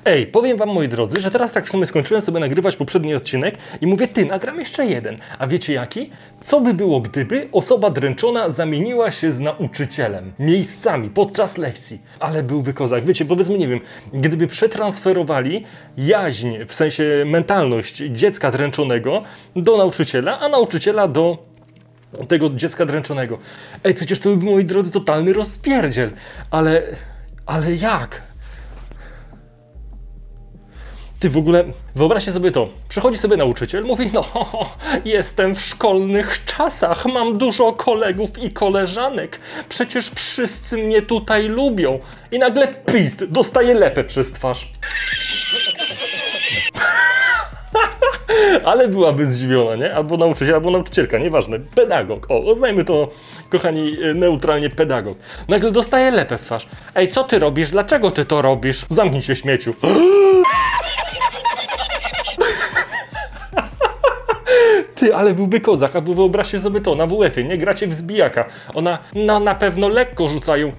Ej, powiem wam, moi drodzy, że teraz tak w sumie skończyłem sobie nagrywać poprzedni odcinek i mówię, ty, nagram jeszcze jeden. A wiecie jaki? Co by było, gdyby osoba dręczona zamieniła się z nauczycielem miejscami podczas lekcji? Ale byłby kozak. Wiecie, powiedzmy, nie wiem, gdyby przetransferowali jaźń, w sensie mentalność dziecka dręczonego do nauczyciela, a nauczyciela do tego dziecka dręczonego. Ej, przecież to by był, moi drodzy, totalny rozpierdziel. Ale jak? Ty w ogóle, wyobraźcie sobie to, przychodzi sobie nauczyciel, mówi, no jestem w szkolnych czasach, mam dużo kolegów i koleżanek, przecież wszyscy mnie tutaj lubią. I nagle pist, dostaje lepę przez twarz. Ale byłaby zdziwiona, nie? Albo nauczyciel, albo nauczycielka, nieważne, pedagog. O, oznajmy to, kochani, neutralnie pedagog. Nagle dostaje lepę w twarz. Ej, co ty robisz? Dlaczego ty to robisz? Zamknij się, śmieciu. Ty, ale byłby kozak, albo wyobraźcie sobie to, na WF-ie, nie? Gracie w zbijaka. Ona, no na pewno lekko rzucają.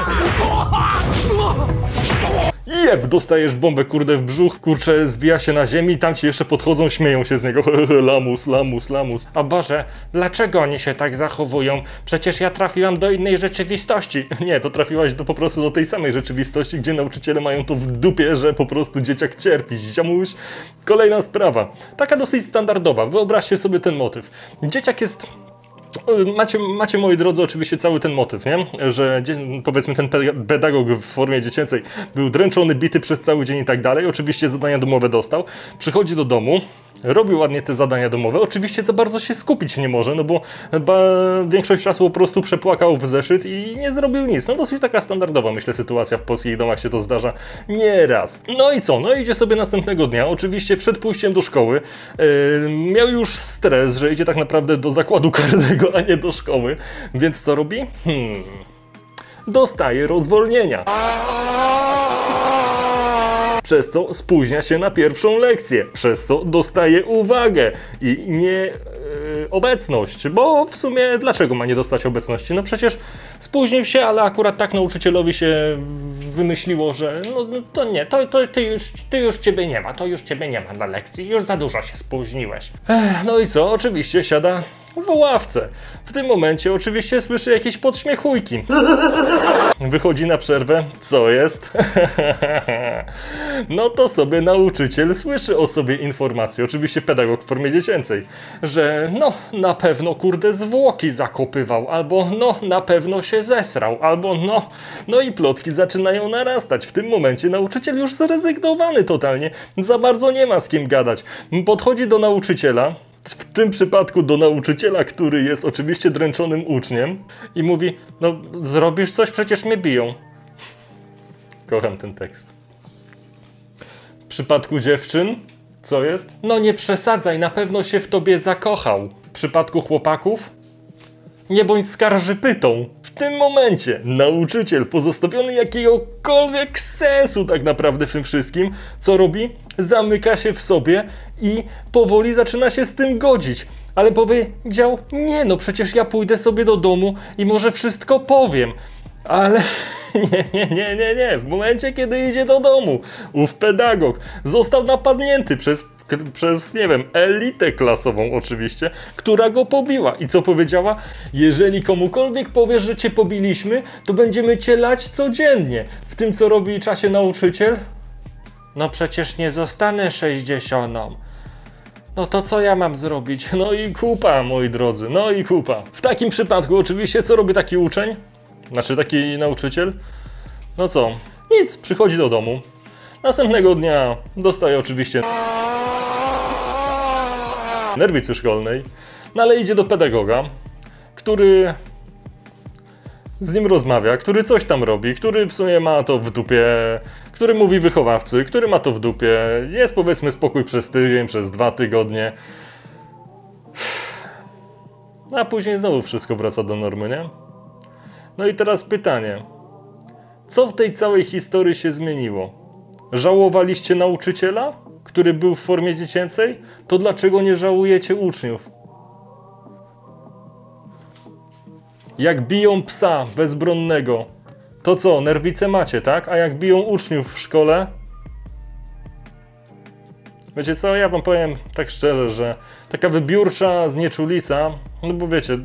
Jeb, dostajesz bombę, kurde, w brzuch, kurczę, zbija się na ziemi i tam ci jeszcze podchodzą, śmieją się z niego. Lamus, lamus, lamus. A Boże, dlaczego oni się tak zachowują? Przecież ja trafiłam do innej rzeczywistości. Nie, to trafiłaś po prostu do tej samej rzeczywistości, gdzie nauczyciele mają to w dupie, że po prostu dzieciak cierpi. Ziomuś. Kolejna sprawa, taka dosyć standardowa. Wyobraźcie sobie ten motyw. Dzieciak jest... Macie, moi drodzy, oczywiście cały ten motyw, nie? Że powiedzmy ten pedagog w formie dziecięcej był dręczony, bity przez cały dzień i tak dalej. Oczywiście zadania domowe dostał. Przychodzi do domu, robi ładnie te zadania domowe. Oczywiście za bardzo się skupić nie może, no bo większość czasu po prostu przepłakał w zeszyt i nie zrobił nic. No dosyć taka standardowa, myślę, sytuacja w polskich domach się to zdarza nieraz. No i co? No idzie sobie następnego dnia. Oczywiście przed pójściem do szkoły miał już stres, że idzie tak naprawdę do zakładu karnego, a nie do szkoły. Więc co robi? Dostaje rozwolnienia. Przez co spóźnia się na pierwszą lekcję, przez co dostaje uwagę i nie obecność, bo w sumie dlaczego ma nie dostać obecności? No przecież spóźnił się, ale akurat tak nauczycielowi się wymyśliło, że no to nie, ty już ciebie nie ma, to już ciebie nie ma na lekcji, już za dużo się spóźniłeś. No i co? Oczywiście siada w ławce. W tym momencie oczywiście słyszy jakieś podśmiechujki. Wychodzi na przerwę. Co jest? No to sobie nauczyciel słyszy o sobie informację, oczywiście pedagog w formie dziecięcej, że no na pewno kurde zwłoki zakopywał, albo no na pewno się zesrał, albo no i plotki zaczynają narastać. W tym momencie nauczyciel już zrezygnowany totalnie, za bardzo nie ma z kim gadać. Podchodzi do nauczyciela, w tym przypadku do nauczyciela, który jest oczywiście dręczonym uczniem i mówi, no zrobisz coś, przecież mnie biją. Kocham ten tekst. W przypadku dziewczyn, co jest? No nie przesadzaj, na pewno się w tobie zakochał. W przypadku chłopaków, nie bądź skarżypytą. W tym momencie nauczyciel, pozostawiony jakiegokolwiek sensu tak naprawdę w tym wszystkim, co robi? Zamyka się w sobie i powoli zaczyna się z tym godzić. Ale powiedział, nie no, przecież ja pójdę sobie do domu i może wszystko powiem. Ale nie. W momencie, kiedy idzie do domu, ów pedagog został napadnięty przez, nie wiem, elitę klasową oczywiście, która go pobiła. I co powiedziała? Jeżeli komukolwiek powiesz, że cię pobiliśmy, to będziemy cię lać codziennie. W tym, co robi w czasie nauczyciel? No przecież nie zostanę 60. No to co ja mam zrobić? No i kupa, moi drodzy, no i kupa. W takim przypadku oczywiście co robi taki uczeń? Znaczy taki nauczyciel? No co? Nic, przychodzi do domu. Następnego dnia dostaje oczywiście nerwicy szkolnej, no ale idzie do pedagoga, który z nim rozmawia, który coś tam robi, który w sumie ma to w dupie, który mówi wychowawcy, który ma to w dupie, jest powiedzmy spokój przez tydzień, przez 2 tygodnie, a później znowu wszystko wraca do normy, nie? No i teraz pytanie, co w tej całej historii się zmieniło? Żałowaliście nauczyciela, który był w formie dziecięcej? To dlaczego nie żałujecie uczniów? Jak biją psa bezbronnego, to co, nerwice macie, tak? A jak biją uczniów w szkole, Wiecie co, ja wam powiem tak szczerze, że taka wybiórcza znieczulica, no bo wiecie...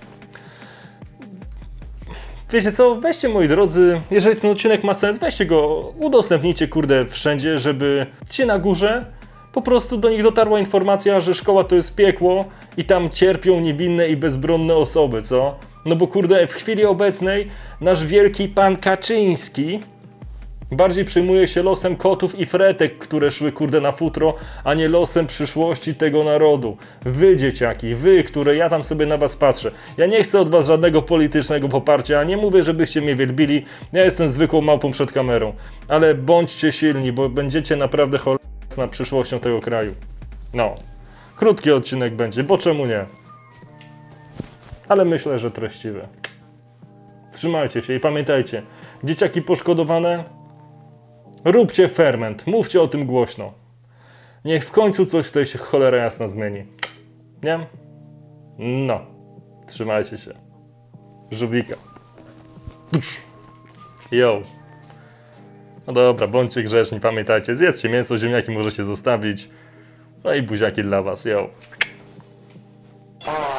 Wiecie co, weźcie moi drodzy, jeżeli ten odcinek ma sens, weźcie go, udostępnijcie kurde wszędzie, żeby ci na górze po prostu do nich dotarła informacja, że szkoła to jest piekło i tam cierpią niewinne i bezbronne osoby, co? No bo kurde, w chwili obecnej nasz wielki pan Kaczyński bardziej przejmuje się losem kotów i fretek, które szły kurde na futro, a nie losem przyszłości tego narodu. Wy dzieciaki, wy, które ja tam sobie na was patrzę. Ja nie chcę od was żadnego politycznego poparcia, nie mówię, żebyście mnie wielbili. Ja jestem zwykłą małpą przed kamerą. Ale bądźcie silni, bo będziecie naprawdę cholesna przyszłością tego kraju. No. Krótki odcinek będzie, bo czemu nie? Ale myślę, że treściwy. Trzymajcie się i pamiętajcie, dzieciaki poszkodowane, róbcie ferment, mówcie o tym głośno. Niech w końcu coś tutaj się cholera jasna zmieni. Nie? No. Trzymajcie się. Żółwika. Yo. No dobra, bądźcie grzeczni, pamiętajcie, zjedzcie mięso, ziemniaki możecie zostawić. No i buziaki dla was, yo.